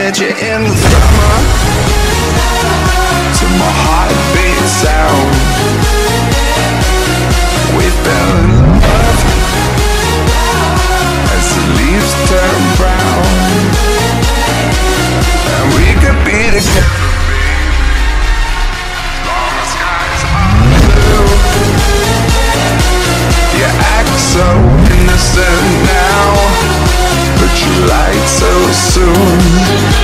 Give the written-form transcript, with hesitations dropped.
get you in the summer to my heartbeat sound. We fell in love as the leaves turn brown, and we could be together. You act so innocent now, but you lied so soon.